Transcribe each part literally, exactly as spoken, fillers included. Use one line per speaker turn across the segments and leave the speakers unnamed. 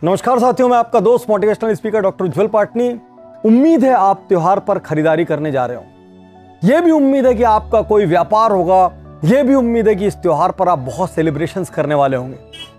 नमस्कार साथियों, मैं आपका दोस्त motivational speaker doctor Ujjwal Patni. उम्मीद है आप त्योहार पर खरीदारी करने जा रहे हो। यह भी उम्मीद है कि आपका कोई व्यापार होगा। यह भी उम्मीद है कि इस त्योहार पर आप बहुत सेलिब्रेशंस करने वाले होंगे।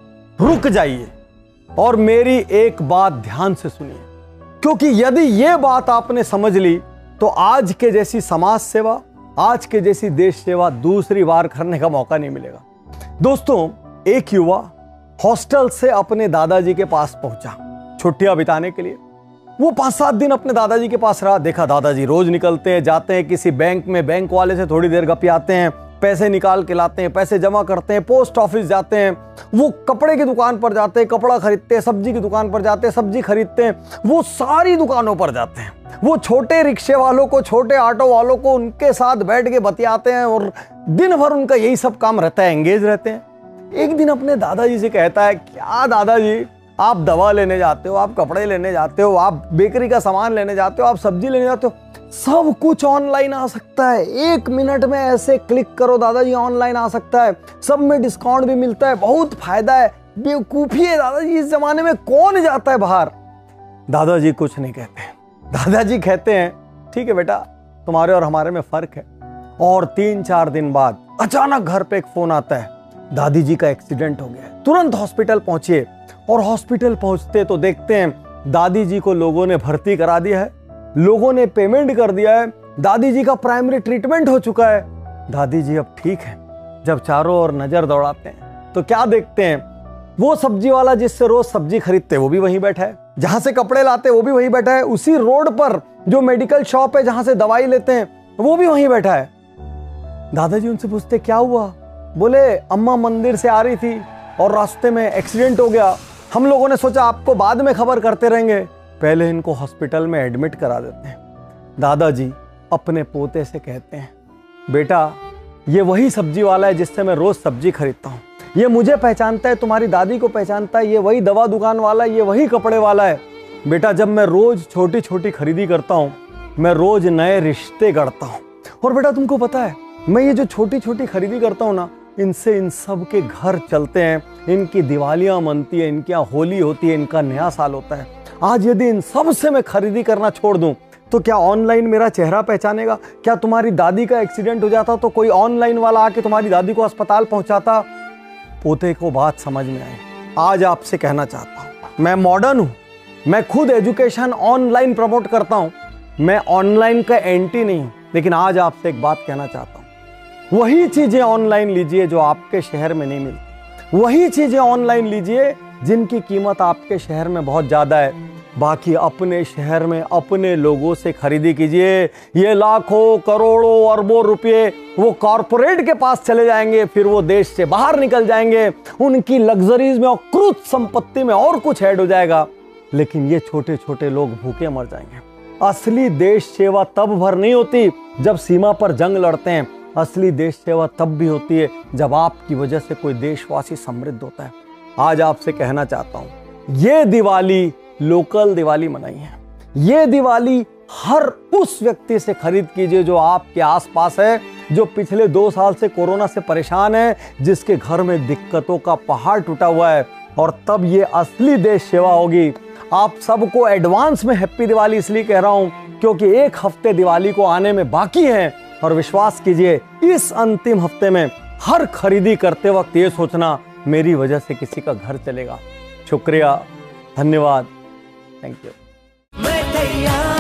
रुक जाइए और मेरी एक बात ध्यान से सुनिए, क्योंकि यदि यह बात आपने समझ ली तो आज के जैसी समाज सेवा, आज के जैसी देश सेवा दूसरी बार करने का मौका नहीं मिलेगा। दोस्तों, एक युवा हॉस्टल से अपने दादाजी के पास पहुंचा छुट्टियां बिताने के लिए। वो पांच सात दिन अपने दादाजी के पास रहा। देखा दादाजी रोज निकलते हैं, जाते हैं किसी बैंक में, बैंक वाले से थोड़ी देर गपियाते हैं, पैसे निकाल के लाते हैं, पैसे जमा करते हैं, पोस्ट ऑफिस जाते हैं, वो कपड़े की दुकान पर जाते हैं, कपड़ा खरीदते हैं, सब्जी की दुकान पर जाते हैं, सब्जी खरीदते हैं, वो सारी दुकानों पर जाते हैं। वो छोटे रिक्शे वालों को, छोटे ऑटो वालों को उनके साथ बैठ के बतियाते हैं और दिन भर उनका यही सब काम रहता है, एंगेज रहते हैं। एक दिन अपने दादाजी से कहता है, क्या दादाजी, आप दवा लेने जाते हो, आप कपड़े लेने जाते हो, आप बेकरी का सामान लेने जाते हो, आप सब्जी लेने जाते हो, सब कुछ ऑनलाइन आ सकता है। एक मिनट में ऐसे क्लिक करो दादाजी, ऑनलाइन आ सकता है, सब में डिस्काउंट भी मिलता है, बहुत फायदा है। बेवकूफी है दादाजी, इस जमाने में कौन जाता है बाहर। दादाजी कुछ नहीं कहते। दादाजी कहते हैं, ठीक है बेटा, तुम्हारे और हमारे में फर्क है। और तीन चार दिन बाद अचानक घर पे एक फोन आता है, दादी जी का एक्सीडेंट हो गया है, तुरंत हॉस्पिटल पहुंचिए। और हॉस्पिटल पहुंचते तो देखते हैं दादी जी को लोगों ने भर्ती करा दिया है, लोगों ने पेमेंट कर दिया है, दादी जी का प्राइमरी ट्रीटमेंट हो चुका है, दादी जी अब ठीक है। जब चारों ओर नजर दौड़ाते हैं तो क्या देखते हैं, वो सब्जी वाला जिससे रोज सब्जी खरीदते वो भी वहीं बैठा है, जहां से कपड़े लाते वो भी वहीं बैठा है, उसी रोड पर जो मेडिकल शॉप है जहां से दवाई लेते हैं वो भी वहीं बैठा है। दादाजी उनसे पूछते, क्या हुआ? बोले, अम्मा मंदिर से आ रही थी और रास्ते में एक्सीडेंट हो गया। हम लोगों ने सोचा आपको बाद में खबर करते रहेंगे, पहले इनको हॉस्पिटल में एडमिट करा देते हैं। दादाजी अपने पोते से कहते हैं, बेटा, ये वही सब्जी वाला है जिससे मैं रोज सब्जी खरीदता हूँ, ये मुझे पहचानता है, तुम्हारी दादी को पहचानता है, ये वही दवा दुकान वाला है, ये वही कपड़े वाला है। बेटा, जब मैं रोज छोटी छोटी खरीदी करता हूँ, मैं रोज नए रिश्ते गढ़ता हूँ। और बेटा, तुमको पता है, मैं ये जो छोटी छोटी खरीदी करता हूँ ना, इनसे इन सब के घर चलते हैं, इनकी दिवालियां मनती है, इनकी यहाँ होली होती है, इनका नया साल होता है। आज यदि इन सब से मैं खरीदी करना छोड़ दूं तो क्या ऑनलाइन मेरा चेहरा पहचानेगा? क्या तुम्हारी दादी का एक्सीडेंट हो जाता तो कोई ऑनलाइन वाला आके तुम्हारी दादी को अस्पताल पहुंचाता? पोते को बात समझ में आई। आज आपसे कहना चाहता हूं, मैं मॉडर्न हूं, मैं खुद एजुकेशन ऑनलाइन प्रमोट करता हूं, मैं ऑनलाइन का एंटी नहीं हूं, लेकिन आज आपसे एक बात कहना चाहता हूं, वही चीजें ऑनलाइन लीजिए जो आपके शहर में नहीं मिलती, वही चीजें ऑनलाइन लीजिए जिनकी कीमत आपके शहर में बहुत ज्यादा है। बाकी अपने शहर में अपने लोगों से खरीदी कीजिए। ये लाखों करोड़ों अरबों रुपए वो कॉरपोरेट के पास चले जाएंगे, फिर वो देश से बाहर निकल जाएंगे, उनकी लग्जरीज में और क्रूज संपत्ति में और कुछ ऐड हो जाएगा, लेकिन ये छोटे छोटे लोग भूखे मर जाएंगे। असली देश सेवा तब भर नहीं होती जब सीमा पर जंग लड़ते हैं, असली देश सेवा तब भी होती है जब आपकी वजह से कोई देशवासी समृद्ध होता है। आज आपसे कहना चाहता हूं, ये दिवाली लोकल दिवाली मनाई है। ये दिवाली हर उस व्यक्ति से खरीद कीजिए जो आपके आसपास है, जो पिछले दो साल से कोरोना से परेशान है, जिसके घर में दिक्कतों का पहाड़ टूटा हुआ है, और तब ये असली देश सेवा होगी। आप सबको एडवांस में हैप्पी दिवाली इसलिए कह रहा हूं क्योंकि एक हफ्ते दिवाली को आने में बाकी है, और विश्वास कीजिए, इस अंतिम हफ्ते में हर खरीदी करते वक्त ये सोचना, मेरी वजह से किसी का घर चलेगा। शुक्रिया, धन्यवाद, थैंक यू।